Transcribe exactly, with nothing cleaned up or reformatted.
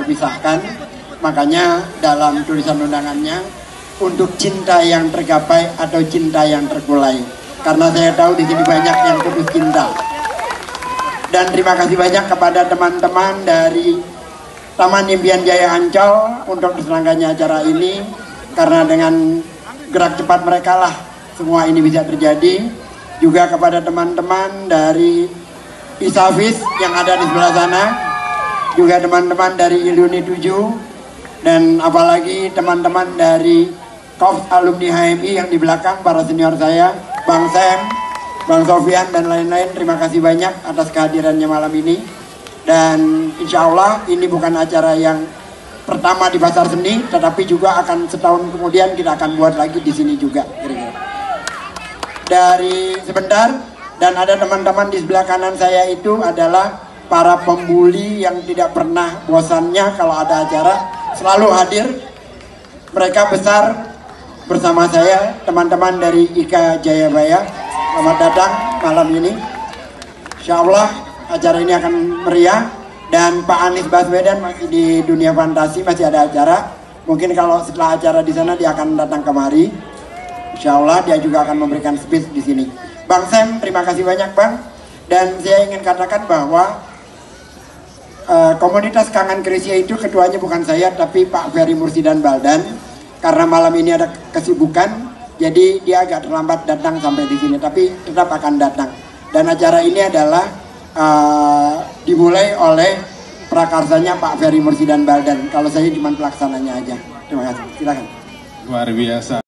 terpisahkan. Makanya dalam tulisan undangannya untuk cinta yang tergapai atau cinta yang terkulai. Karena saya tahu di sini banyak yang putus cinta. Dan terima kasih banyak kepada teman-teman dari Taman Impian Jaya Ancol untuk terselenggaranya acara ini. Karena dengan gerak cepat mereka lah semua ini bisa terjadi. Juga kepada teman-teman dari Isafis yang ada di sebelah sana. Juga teman-teman dari Iluni tujuh. Dan apalagi teman-teman dari Korps Alumni H M I yang di belakang, para senior saya, Bang Sam, Bang Sofian, dan lain-lain. Terima kasih banyak atas kehadirannya malam ini. Dan insya Allah ini bukan acara yang pertama di Pasar Seni, tetapi juga akan setahun kemudian kita akan buat lagi di sini juga. Dari sebentar, dan ada teman-teman di sebelah kanan saya itu adalah para pembuli yang tidak pernah bosannya kalau ada acara, selalu hadir. Mereka besar bersama saya, teman-teman dari I K A Jayabaya. Selamat datang malam ini. Insya Allah acara ini akan meriah. Dan Pak Anies Baswedan masih di dunia fantasi, masih ada acara. Mungkin kalau setelah acara di sana dia akan datang kemari. Insya Allah dia juga akan memberikan speech di sini. Bang Sam, terima kasih banyak Bang. Dan saya ingin katakan bahwa uh, komunitas Kangen Krisya itu ketuanya bukan saya, tapi Pak Ferry Mursidan Baldan. Karena malam ini ada kesibukan, jadi dia agak terlambat datang sampai di sini, tapi tetap akan datang. Dan acara ini adalah uh, dimulai oleh prakarsanya Pak Ferry Mursidan Baldan. Kalau saya cuma pelaksananya aja. Terima kasih. Silakan. Luar biasa.